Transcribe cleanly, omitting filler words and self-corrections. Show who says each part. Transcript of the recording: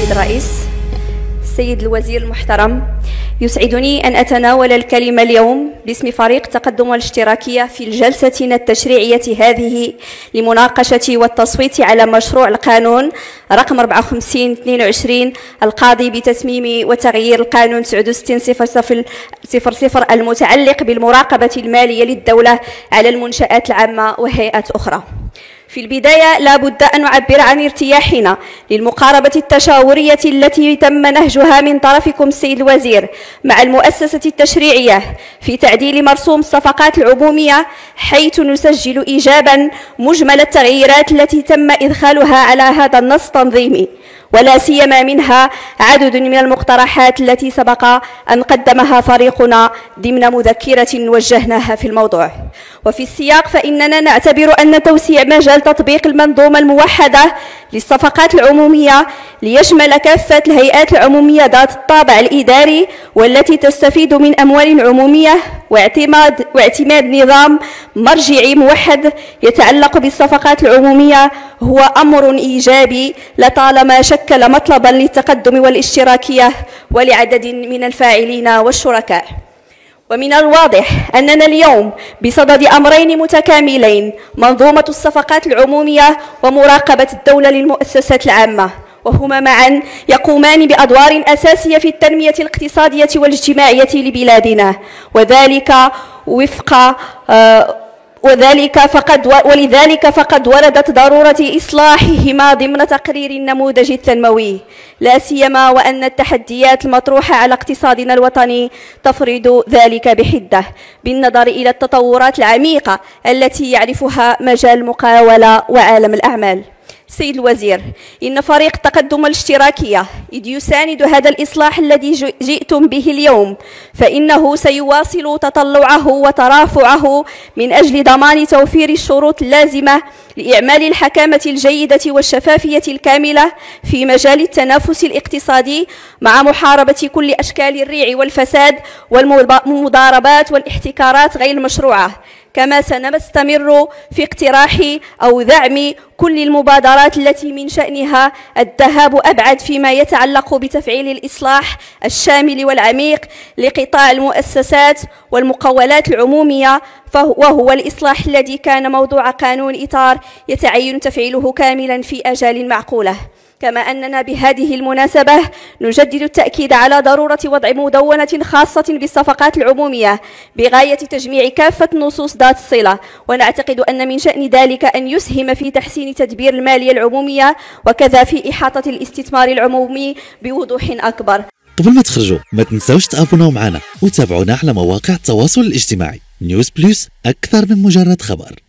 Speaker 1: السيد الرئيس، السيد الوزير المحترم، يسعدني أن أتناول الكلمة اليوم باسم فريق تقدم والاشتراكية في جلستنا التشريعية هذه لمناقشة والتصويت على مشروع القانون رقم 54/22 القاضي بتتميم وتغيير القانون 69/00 المتعلق بالمراقبة المالية للدولة على المنشآت العامة وهيئات أخرى. في البداية لا بد أن نعبر عن ارتياحنا للمقاربة التشاورية التي تم نهجها من طرفكم السيد الوزير مع المؤسسة التشريعية في تعديل مرسوم الصفقات العمومية، حيث نسجل إيجابا مجمل التغييرات التي تم إدخالها على هذا النص التنظيمي، ولا سيما منها عدد من المقترحات التي سبق أن قدمها فريقنا ضمن مذكرة وجهناها في الموضوع. وفي السياق فإننا نعتبر أن توسيع مجال تطبيق المنظومة الموحدة للصفقات العمومية ليشمل كافة الهيئات العمومية ذات الطابع الإداري والتي تستفيد من أموال عمومية واعتماد نظام مرجعي موحد يتعلق بالصفقات العمومية هو أمر إيجابي لطالما شكل مطلبا للتقدم والاشتراكية ولعدد من الفاعلين والشركاء. ومن الواضح أننا اليوم بصدد أمرين متكاملين: منظومة الصفقات العمومية ومراقبة الدولة للمؤسسات العامة، وهما معا يقومان بأدوار أساسية في التنمية الاقتصادية والاجتماعية لبلادنا، ولذلك فقد وردت ضرورة إصلاحهما ضمن تقرير النموذج التنموي، لا سيما وأن التحديات المطروحة على اقتصادنا الوطني تفرض ذلك بحدة بالنظر إلى التطورات العميقة التي يعرفها مجال المقاولة وعالم الأعمال. سيد الوزير، إن فريق التقدم والاشتراكية إذ يساند هذا الإصلاح الذي جئتم به اليوم، فإنه سيواصل تطلعه وترافعه من أجل ضمان توفير الشروط اللازمة لإعمال الحكامة الجيدة والشفافية الكاملة في مجال التنافس الاقتصادي، مع محاربة كل أشكال الريع والفساد والمضاربات والاحتكارات غير المشروعة. كما سنستمر في اقتراح أو دعم كل المبادرات التي من شأنها الذهاب أبعد فيما يتعلق بتفعيل الإصلاح الشامل والعميق لقطاع المؤسسات والمقاولات العمومية، وهو الإصلاح الذي كان موضوع قانون إطار يتعين تفعيله كاملا في آجال معقولة. كما أننا بهذه المناسبة نجدد التأكيد على ضرورة وضع مدونة خاصة بالصفقات العمومية بغاية تجميع كافة النصوص ذات الصلة، ونعتقد أن من شأن ذلك أن يسهم في تحسين تدبير المالية العمومية وكذا في إحاطة الاستثمار العمومي بوضوح أكبر.
Speaker 2: قبل ما تخرجوا ما تنسوش تابوناو معنا وتابعونا على مواقع التواصل الاجتماعي. نيوز بلس، أكثر من مجرد خبر.